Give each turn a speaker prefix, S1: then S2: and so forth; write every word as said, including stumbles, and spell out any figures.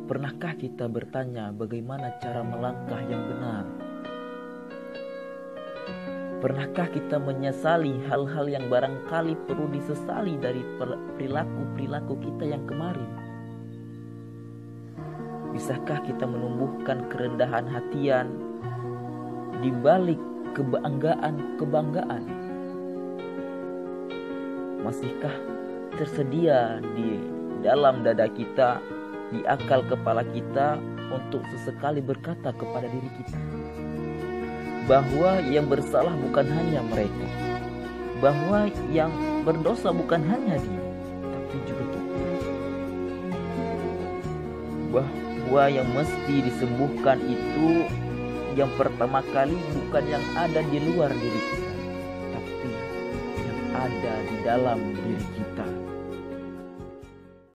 S1: Pernahkah kita bertanya bagaimana cara melangkah yang benar? Pernahkah kita menyesali hal-hal yang barangkali perlu disesali dari perilaku-perilaku kita yang kemarin? Bisakah kita menumbuhkan kerendahan hatian di balik kebanggaan-kebanggaan? Masihkah tersedia di dalam dada kita, di akal kepala kita untuk sesekali berkata kepada diri kita bahwa yang bersalah bukan hanya mereka, bahwa yang berdosa bukan hanya dia, tapi juga kita, bahwa yang mesti disembuhkan itu yang pertama kali bukan yang ada di luar diri kita, tapi yang ada di dalam diri kita.